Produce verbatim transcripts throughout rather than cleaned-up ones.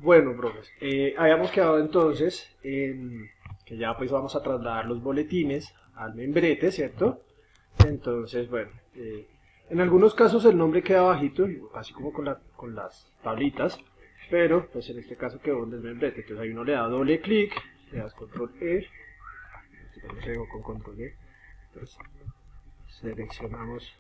Bueno, profes, eh, habíamos quedado entonces en que ya pues vamos a trasladar los boletines al membrete, ¿cierto? Entonces, bueno, eh, en algunos casos el nombre queda bajito, así como con, la, con las tablitas, pero pues en este caso quedó en el membrete. Entonces ahí uno le da doble clic, le das control E, no sé, o con control E, entonces seleccionamos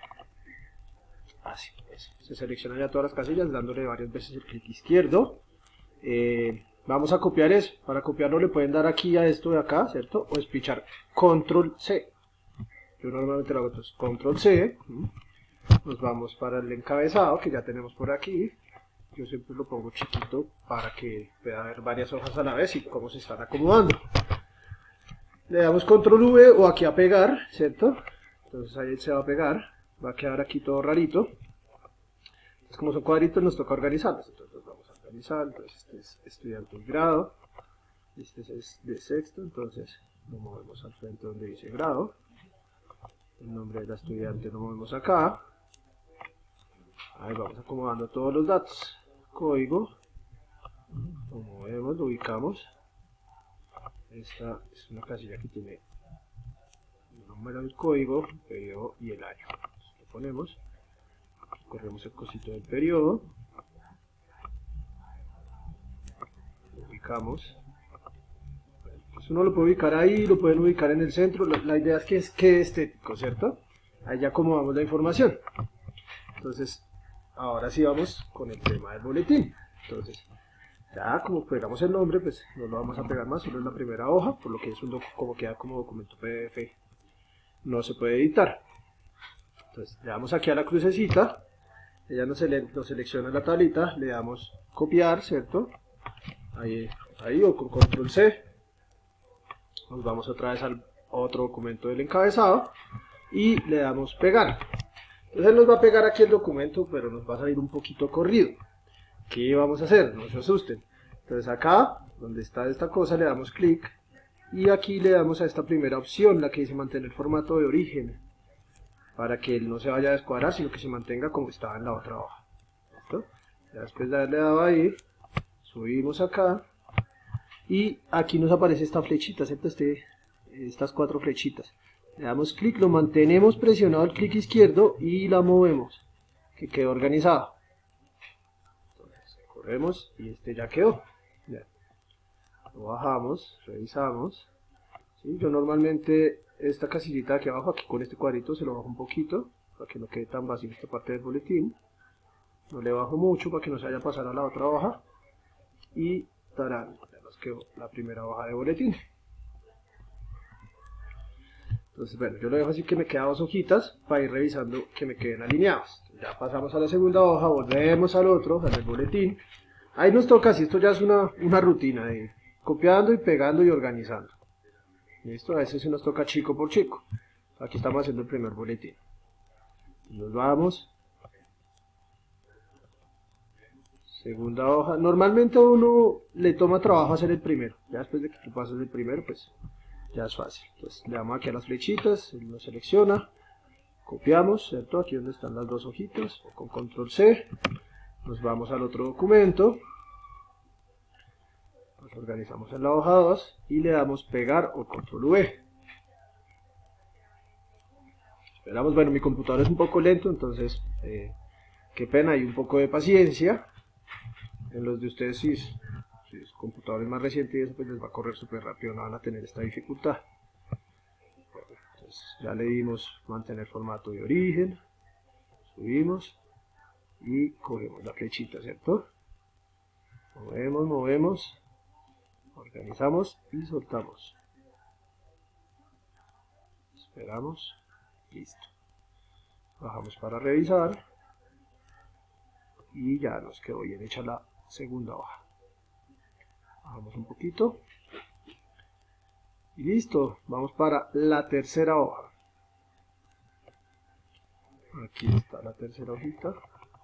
así, eso. Se seleccionan ya todas las casillas dándole varias veces el clic izquierdo. Eh, vamos a copiar eso. Para copiarlo le pueden dar aquí a esto de acá, ¿cierto? O espichar control C. Yo normalmente lo hago entonces control C. Nos vamos para el encabezado que ya tenemos por aquí. Yo siempre lo pongo chiquito para que pueda ver varias hojas a la vez y cómo se están acomodando. Le damos control V o aquí a pegar, ¿cierto? Entonces ahí se va a pegar. Va a quedar aquí todo rarito. Entonces, como son cuadritos, nos toca organizarlos. Entonces los vamos a organizar. Entonces este es estudiante de grado. Este es de sexto. Entonces lo movemos al frente donde dice grado. El nombre de la estudiante lo movemos acá. Ahí vamos acomodando todos los datos. Código. Lo movemos, lo ubicamos. Esta es una casilla que tiene el número del código, el periodo y el año. Entonces, lo ponemos. Corremos el cosito del periodo. Lo ubicamos. Pues uno lo puede ubicar ahí, lo pueden ubicar en el centro. La, la idea es que es quede estético, ¿cierto? Ahí ya acomodamos la información. Entonces, ahora sí vamos con el tema del boletín. Entonces, ya como pegamos el nombre, pues no lo vamos a pegar más, solo en la primera hoja, por lo que es un doc como queda como documento P D F, no se puede editar. Entonces, le damos aquí a la crucecita, ella nos, sele nos selecciona la tablita, le damos copiar, ¿cierto? Ahí, ahí o con control C, nos vamos otra vez al otro documento del encabezado y le damos pegar. Entonces nos va a pegar aquí el documento, pero nos va a salir un poquito corrido. ¿Qué vamos a hacer? No se asusten. Entonces acá, donde está esta cosa, le damos clic y aquí le damos a esta primera opción, la que dice mantener formato de origen, para que él no se vaya a descuadrar, sino que se mantenga como estaba en la otra hoja. ¿Listo? Ya después de haberle dado ahí, subimos acá y aquí nos aparece esta flechita, ¿cierto? Este, estas cuatro flechitas. Le damos clic, lo mantenemos presionado el clic izquierdo y la movemos, que quede organizado. Corremos y este ya quedó. Ya. Lo bajamos, revisamos. ¿Sí? Yo normalmente esta casillita de aquí abajo, aquí con este cuadrito, se lo bajo un poquito para que no quede tan vacío esta parte del boletín. No le bajo mucho para que no se vaya a pasar a la otra hoja. Y tarán, ya nos quedó la primera hoja de boletín. Entonces, bueno, yo lo dejo así que me quedan dos hojitas para ir revisando que me queden alineados. Ya pasamos a la segunda hoja, volvemos al otro, al del boletín. Ahí nos toca, si esto ya es una, una rutina de ir copiando y pegando y organizando. Listo, a veces se nos toca chico por chico. Aquí estamos haciendo el primer boletín. Nos vamos. Segunda hoja. Normalmente a uno le toma trabajo hacer el primero. Ya después de que tú pasas el primero, pues ya es fácil. Entonces le damos aquí a las flechitas, él lo selecciona, copiamos, ¿cierto? Aquí donde están las dos hojitas, o con control C, nos vamos al otro documento, nos organizamos en la hoja dos y le damos pegar o control V. Esperamos, bueno, mi computador es un poco lento, entonces, eh, qué pena, hay un poco de paciencia. En los de ustedes sí. Si su computador es más reciente y eso, pues les va a correr súper rápido, no van a tener esta dificultad. Bueno, entonces ya le dimos mantener formato de origen, subimos y cogemos la flechita, ¿cierto? Movemos, movemos, organizamos y soltamos. Esperamos, listo. Bajamos para revisar y ya nos quedó bien hecha la segunda hoja. Bajamos un poquito y listo, vamos para la tercera hoja. Aquí está la tercera hojita.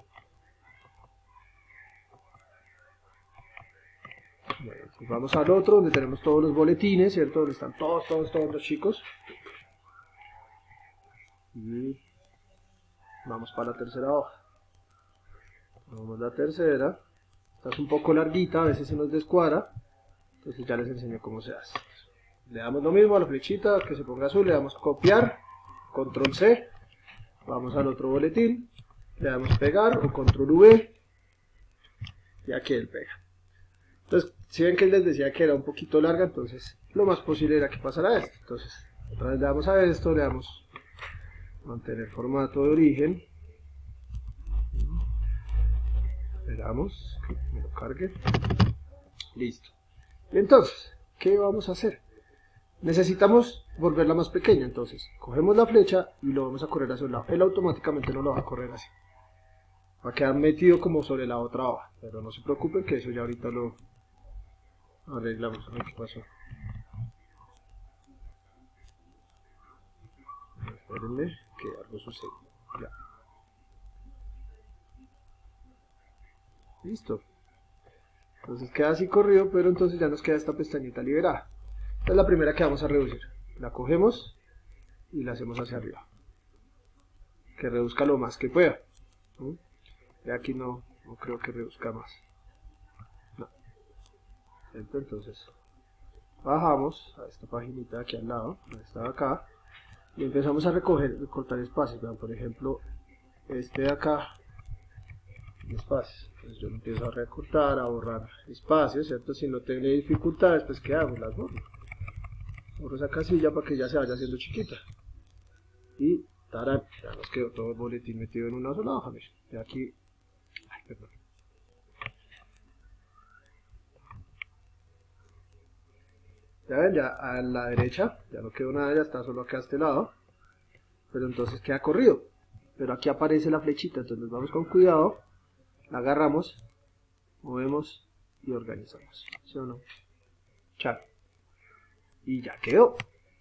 Bueno, pues vamos al otro donde tenemos todos los boletines, ¿cierto? Donde están todos, todos, todos los chicos. Y vamos para la tercera hoja. Vamos a la tercera. esta es un poco larguita, a veces se nos descuadra, entonces ya les enseño cómo se hace. Le damos lo mismo a la flechita, que se ponga azul, le damos copiar, control C, vamos al otro boletín, le damos pegar o control V, y aquí él pega. Entonces, si ven que les decía que era un poquito larga, entonces lo más posible era que pasara esto. Entonces, otra vez le damos a esto, le damos mantener formato de origen, esperamos que me lo cargue, listo. Y entonces, ¿qué vamos a hacer? Necesitamos volverla más pequeña, entonces cogemos la flecha y lo vamos a correr hacia un lado. Él automáticamente no lo va a correr así, va a quedar metido como sobre la otra hoja, pero no se preocupen que eso ya ahorita lo arreglamos. A ver qué pasó. Espérenme que algo sucede. Ya. Listo. Entonces queda así corrido, pero entonces ya nos queda esta pestañita liberada. Esta es la primera que vamos a reducir. La cogemos y la hacemos hacia arriba. Que reduzca lo más que pueda. ¿Mm? Y aquí no, no creo que reduzca más. No. Entonces bajamos a esta paginita de aquí al lado, a esta de acá, y empezamos a recoger, recortar espacios. Vean, por ejemplo, este de acá, espacios. Entonces yo empiezo a recortar, a borrar espacios, ¿cierto? Si no tengo dificultades, pues ¿qué hago? Las borro. Borro esa casilla para que ya se vaya haciendo chiquita. Y tarán, ya nos quedó todo el boletín metido en una sola hoja. Miren. Y aquí, ay, perdón. Ya ven, ya a la derecha, ya no quedó nada, ya está solo acá a este lado. Pero entonces queda corrido. Pero aquí aparece la flechita, entonces vamos con cuidado, la agarramos, movemos y organizamos. ¿Sí o no? Chao. Y ya quedó.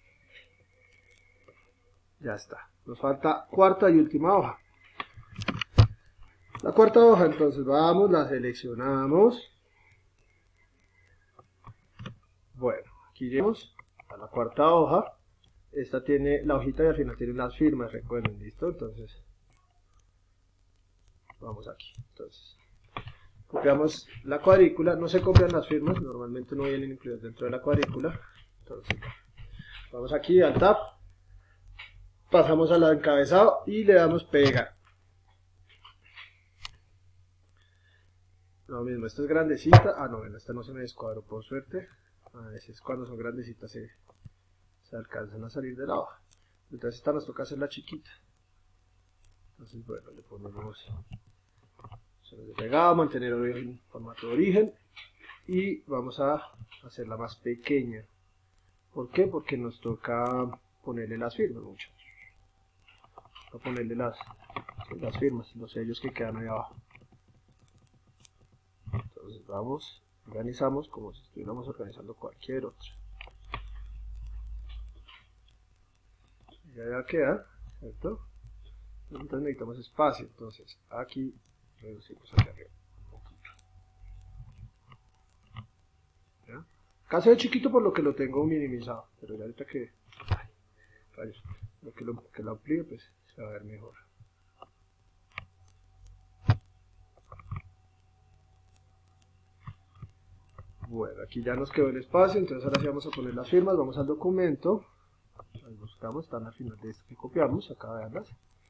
Ya está. Nos falta cuarta y última hoja. La cuarta hoja, entonces vamos, la seleccionamos. Bueno, aquí llegamos a la cuarta hoja. Esta tiene la hojita y al final tiene las firmas, recuerden, ¿listo? Entonces, vamos aquí. Entonces, copiamos la cuadrícula. No se copian las firmas, normalmente no vienen incluidas dentro de la cuadrícula. Entonces, vamos aquí al tab, pasamos al encabezado y le damos pegar. Lo mismo, esta es grandecita. Ah, no, esta no se me descuadró por suerte. A veces cuando son grandecitas se, se alcanzan a salir de la hoja. Entonces esta nos toca hacerla chiquita. Entonces bueno, le ponemos zonas de pegado, mantener origen, formato de origen. Y vamos a hacerla más pequeña. ¿Por qué? Porque nos toca ponerle las firmas, muchachos. Toca ponerle las, las firmas, los sellos que quedan ahí abajo. Entonces vamos, organizamos como si estuviéramos organizando cualquier otra. Ya, ya queda, ¿cierto? Entonces necesitamos espacio, entonces aquí reducimos hacia arriba un poquito. ¿Ya? Acá se ve chiquito por lo que lo tengo minimizado, pero ya ahorita que, ay, rayos, lo que lo, que lo amplíe pues se va a ver mejor. Bueno, aquí ya nos quedó el espacio, entonces ahora sí vamos a poner las firmas, vamos al documento, ahí buscamos, están al final de esto que copiamos, acá veanlas.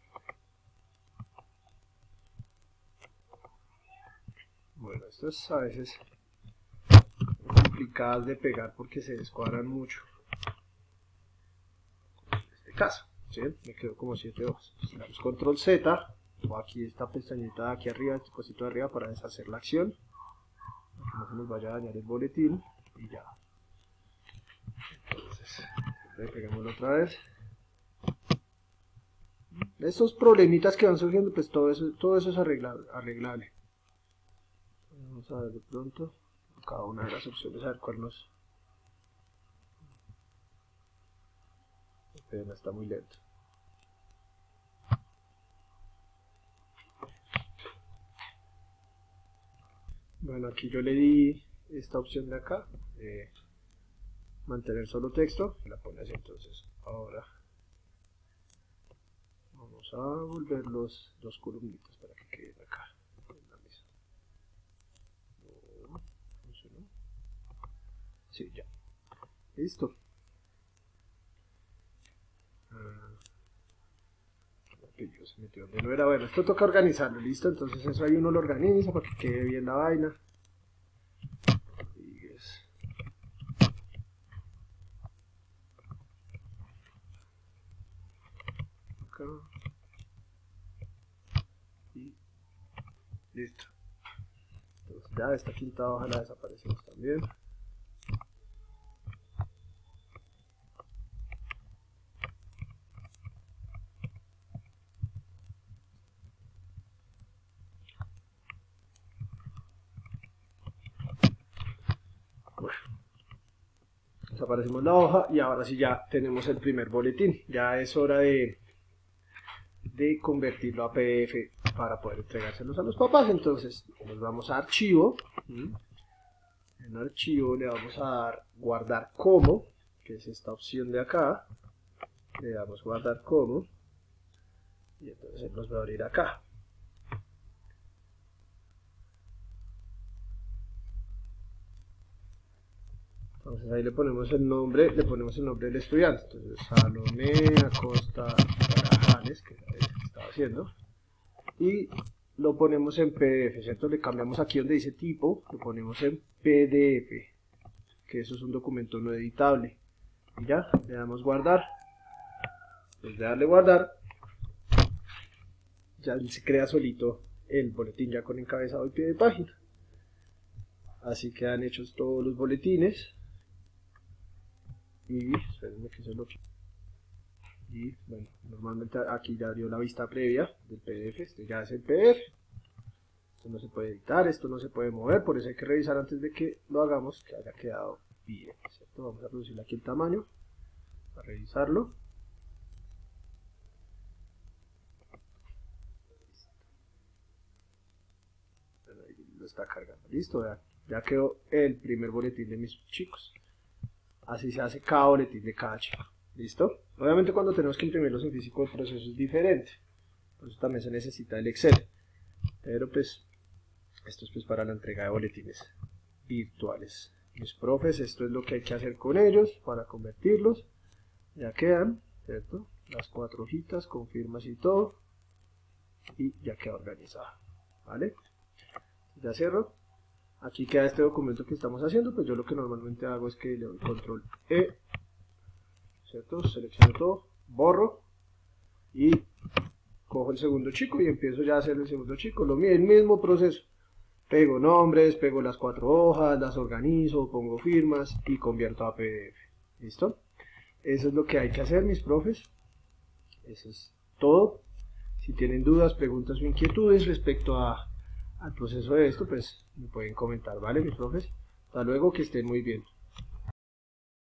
Bueno, estas a veces son complicadas de pegar porque se descuadran mucho. En este caso, ¿sí? Me quedó como siete hojas. Le damos control Z, o aquí esta pestañita de aquí arriba, este cosito de arriba para deshacer la acción. Que no se nos vaya a dañar el boletín y ya. Entonces, le pegamos otra vez. Estos problemitas que van surgiendo, pues todo eso, todo eso es arreglable, arreglable. Vamos a ver de pronto cada una de las opciones, a ver cuál nos... Este está muy lento. Bueno, aquí yo le di esta opción de acá, eh, mantener solo texto, la pone así. Entonces ahora vamos a volver los dos columnitas para que queden acá en la mesa. Sí, ya. Listo. Ah, que yo se metió donde no era. Bueno, esto toca organizarlo, listo. Entonces eso ahí uno lo organiza para que quede bien la vaina. Acá. Y listo. Entonces ya esta quinta hoja la desaparecemos también. Bueno, desaparecemos la hoja y ahora sí ya tenemos el primer boletín. Ya es hora de, de convertirlo a P D F para poder entregárselos a los papás. Entonces nos vamos a archivo. En archivo le vamos a dar guardar como, que es esta opción de acá. Le damos guardar como y entonces nos va a abrir acá. Entonces ahí le ponemos el nombre, le ponemos el nombre del estudiante. Entonces Salomé Acosta Grajales, que era el que estaba haciendo, y lo ponemos en P D F, ¿cierto? Le cambiamos aquí donde dice tipo, lo ponemos en P D F, que eso es un documento no editable. Y ya, le damos guardar. Después de darle guardar, ya se crea solito el boletín ya con encabezado y pie de página. Así quedan hechos todos los boletines. Y espérenme que se lo... Y bueno, normalmente aquí ya dio la vista previa del P D F. Este ya es el P D F. Esto no se puede editar, esto no se puede mover, por eso hay que revisar antes de que lo hagamos que haya quedado bien, ¿cierto? Vamos a reducir aquí el tamaño para revisarlo. Ahí lo está cargando, listo, vean, ya quedó el primer boletín de mis chicos. Así se hace cada boletín de cada chico, listo. Obviamente cuando tenemos que imprimirlos en físico el proceso es diferente, por eso también se necesita el Excel, pero pues esto es pues para la entrega de boletines virtuales. Mis profes, esto es lo que hay que hacer con ellos para convertirlos. Ya quedan, ¿cierto? Las cuatro hojitas con firmas y todo. Y ya queda organizado, ¿vale? Ya cierro. Aquí queda este documento que estamos haciendo. Pues yo lo que normalmente hago es que le doy control E, ¿cierto? Selecciono todo, borro y cojo el segundo chico y empiezo ya a hacer el segundo chico. Lo, el mismo proceso. Pego nombres, pego las cuatro hojas, las organizo, pongo firmas y convierto a P D F. ¿Listo? Eso es lo que hay que hacer, mis profes. Eso es todo. Si tienen dudas, preguntas o inquietudes respecto a, al proceso de esto, pues me pueden comentar, ¿vale, mis profes? Hasta luego, que estén muy bien.